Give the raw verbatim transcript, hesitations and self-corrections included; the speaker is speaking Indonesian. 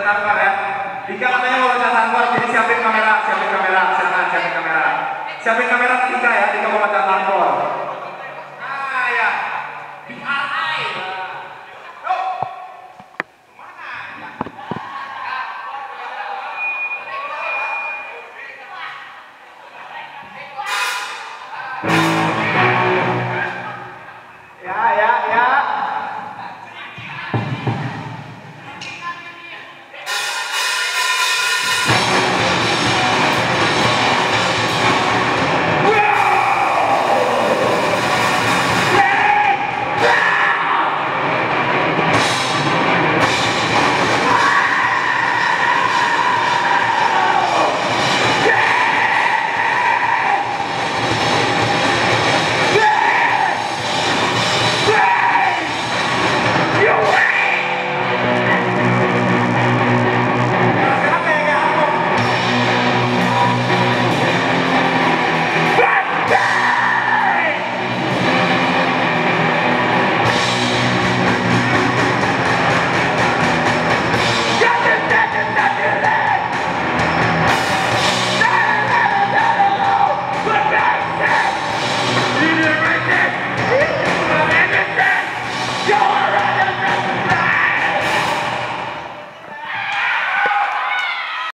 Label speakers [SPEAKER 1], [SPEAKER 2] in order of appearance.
[SPEAKER 1] Tanpar ya. Dika katanya mau loncat Tanpar, jadi siapin kamera, siapin kamera, silakan siapin kamera. Siapin kamera Dika ya, Dika mau loncat Tanpar.